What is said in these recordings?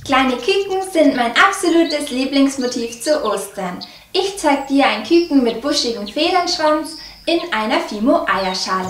Kleine Küken sind mein absolutes Lieblingsmotiv zu Ostern. Ich zeige dir ein Küken mit buschigem Federnschwanz in einer Fimo-Eierschale.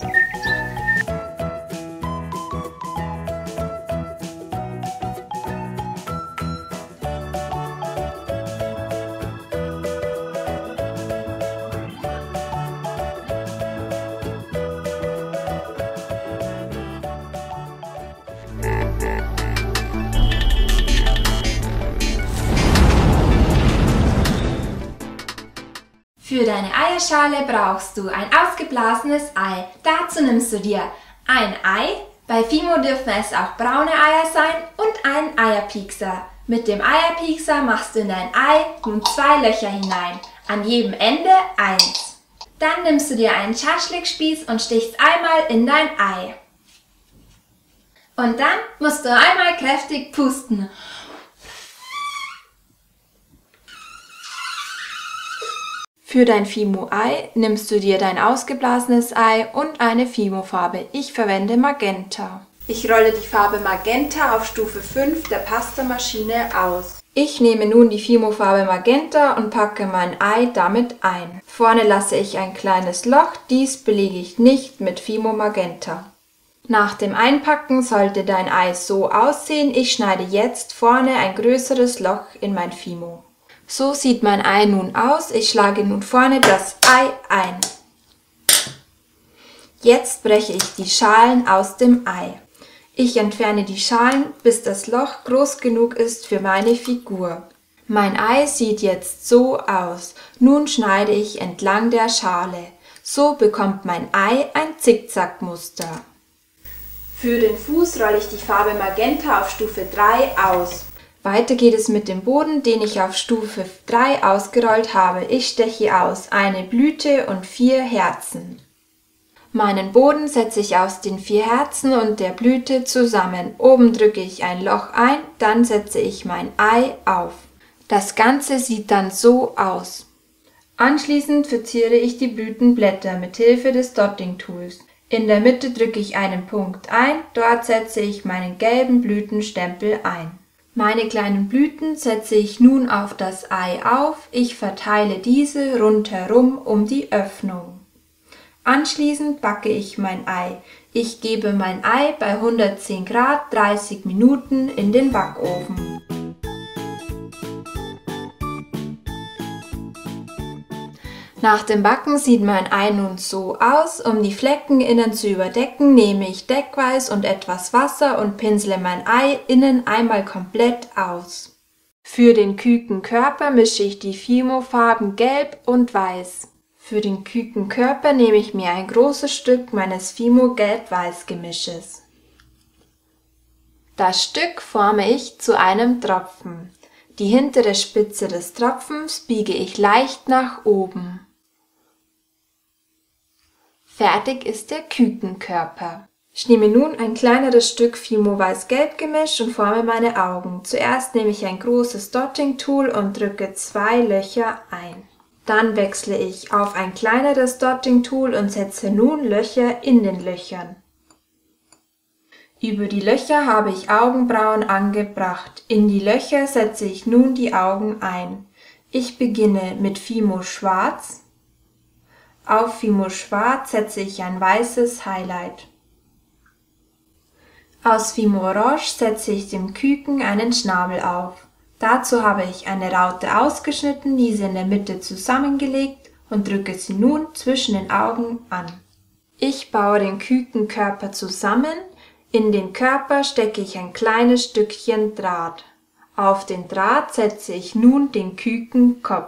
Für deine Eierschale brauchst du ein ausgeblasenes Ei. Dazu nimmst du dir ein Ei, bei Fimo dürfen es auch braune Eier sein, und einen Eierpiekser. Mit dem Eierpiekser machst du in dein Ei nun 2 Löcher hinein, an jedem Ende 1. Dann nimmst du dir einen Schaschlikspieß und stichst einmal in dein Ei. Und dann musst du einmal kräftig pusten. Für dein Fimo-Ei nimmst du dir dein ausgeblasenes Ei und eine Fimo-Farbe. Ich verwende Magenta. Ich rolle die Farbe Magenta auf Stufe 5 der Pastamaschine aus. Ich nehme nun die Fimo-Farbe Magenta und packe mein Ei damit ein. Vorne lasse ich ein kleines Loch, dies belege ich nicht mit Fimo Magenta. Nach dem Einpacken sollte dein Ei so aussehen. Ich schneide jetzt vorne ein größeres Loch in mein Fimo. So sieht mein Ei nun aus. Ich schlage nun vorne das Ei ein. Jetzt breche ich die Schalen aus dem Ei. Ich entferne die Schalen, bis das Loch groß genug ist für meine Figur. Mein Ei sieht jetzt so aus. Nun schneide ich entlang der Schale. So bekommt mein Ei ein Zickzackmuster. Für den Fuß rolle ich die Farbe Magenta auf Stufe 3 aus. Weiter geht es mit dem Boden, den ich auf Stufe 3 ausgerollt habe. Ich steche aus eine Blüte und 4 Herzen. Meinen Boden setze ich aus den 4 Herzen und der Blüte zusammen. Oben drücke ich ein Loch ein, dann setze ich mein Ei auf. Das Ganze sieht dann so aus. Anschließend verziere ich die Blütenblätter mit Hilfe des Dotting Tools. In der Mitte drücke ich einen Punkt ein, dort setze ich meinen gelben Blütenstempel ein. Meine kleinen Blüten setze ich nun auf das Ei auf. Ich verteile diese rundherum um die Öffnung. Anschließend backe ich mein Ei. Ich gebe mein Ei bei 110 Grad 30 Minuten in den Backofen. Nach dem Backen sieht mein Ei nun so aus. Um die Flecken innen zu überdecken, nehme ich Deckweiß und etwas Wasser und pinsele mein Ei innen einmal komplett aus. Für den Kükenkörper mische ich die Fimo-Farben Gelb und Weiß. Für den Kükenkörper nehme ich mir ein großes Stück meines Fimo Gelb-Weiß-Gemisches. Das Stück forme ich zu einem Tropfen. Die hintere Spitze des Tropfens biege ich leicht nach oben. Fertig ist der Kükenkörper. Ich nehme nun ein kleineres Stück Fimo Weiß-Gelb-Gemisch und forme meine Augen. Zuerst nehme ich ein großes Dotting Tool und drücke 2 Löcher ein. Dann wechsle ich auf ein kleineres Dotting Tool und setze nun Löcher in den Löchern. Über die Löcher habe ich Augenbrauen angebracht. In die Löcher setze ich nun die Augen ein. Ich beginne mit Fimo Schwarz. Auf Fimo Schwarz setze ich ein weißes Highlight. Aus Fimo Orange setze ich dem Küken einen Schnabel auf. Dazu habe ich eine Raute ausgeschnitten, diese in der Mitte zusammengelegt und drücke sie nun zwischen den Augen an. Ich baue den Kükenkörper zusammen. In den Körper stecke ich ein kleines Stückchen Draht. Auf den Draht setze ich nun den Kükenkopf.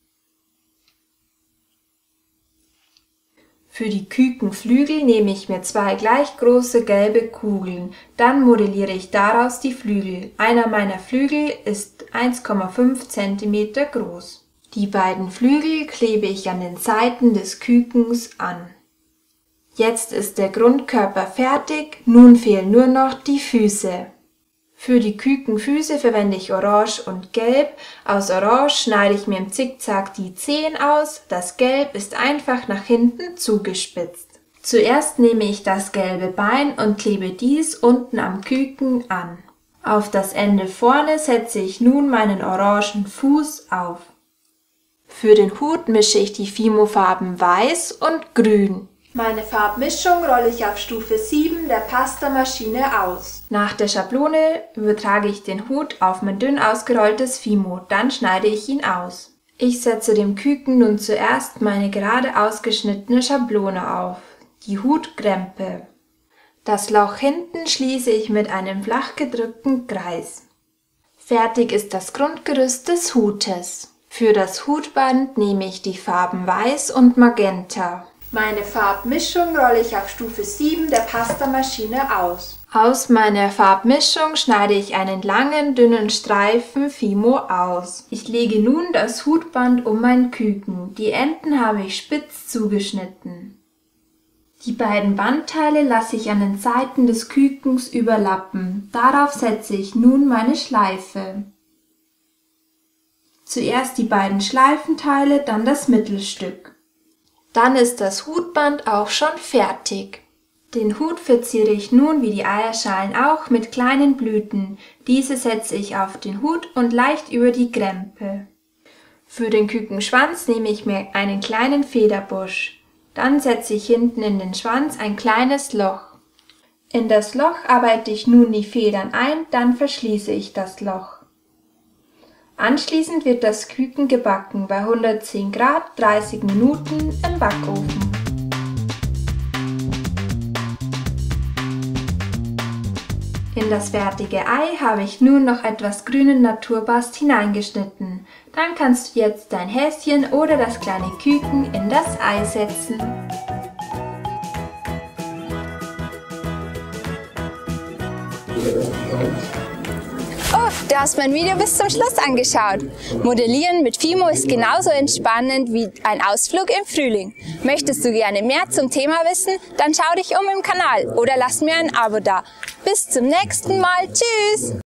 Für die Kükenflügel nehme ich mir 2 gleich große gelbe Kugeln. Dann modelliere ich daraus die Flügel. Einer meiner Flügel ist 1,5 cm groß. Die beiden Flügel klebe ich an den Seiten des Kükens an. Jetzt ist der Grundkörper fertig, nun fehlen nur noch die Füße. Für die Kükenfüße verwende ich Orange und Gelb. Aus Orange schneide ich mir im Zickzack die Zehen aus, das Gelb ist einfach nach hinten zugespitzt. Zuerst nehme ich das gelbe Bein und klebe dies unten am Küken an. Auf das Ende vorne setze ich nun meinen orangen Fuß auf. Für den Hut mische ich die Fimo-Farben Weiß und Grün. Meine Farbmischung rolle ich auf Stufe 7 der Pastamaschine aus. Nach der Schablone übertrage ich den Hut auf mein dünn ausgerolltes Fimo, dann schneide ich ihn aus. Ich setze dem Küken nun zuerst meine gerade ausgeschnittene Schablone auf, die Hutkrempe. Das Loch hinten schließe ich mit einem flach gedrückten Kreis. Fertig ist das Grundgerüst des Hutes. Für das Hutband nehme ich die Farben Weiß und Magenta. Meine Farbmischung rolle ich auf Stufe 7 der Pastamaschine aus. Aus meiner Farbmischung schneide ich einen langen, dünnen Streifen Fimo aus. Ich lege nun das Hutband um mein Küken. Die Enden habe ich spitz zugeschnitten. Die beiden Bandteile lasse ich an den Seiten des Kükens überlappen. Darauf setze ich nun meine Schleife. Zuerst die beiden Schleifenteile, dann das Mittelstück. Dann ist das Hutband auch schon fertig. Den Hut verziere ich nun wie die Eierschalen auch mit kleinen Blüten. Diese setze ich auf den Hut und leicht über die Krempe. Für den Kükenschwanz nehme ich mir einen kleinen Federbusch. Dann setze ich hinten in den Schwanz ein kleines Loch. In das Loch arbeite ich nun die Federn ein, dann verschließe ich das Loch. Anschließend wird das Küken gebacken bei 110 Grad 30 Minuten im Backofen. In das fertige Ei habe ich nun noch etwas grünen Naturbast hineingeschnitten. Dann kannst du jetzt dein Häschen oder das kleine Küken in das Ei setzen. Oh, du hast mein Video bis zum Schluss angeschaut. Modellieren mit Fimo ist genauso entspannend wie ein Ausflug im Frühling. Möchtest du gerne mehr zum Thema wissen? Dann schau dich um im Kanal oder lass mir ein Abo da. Bis zum nächsten Mal. Tschüss!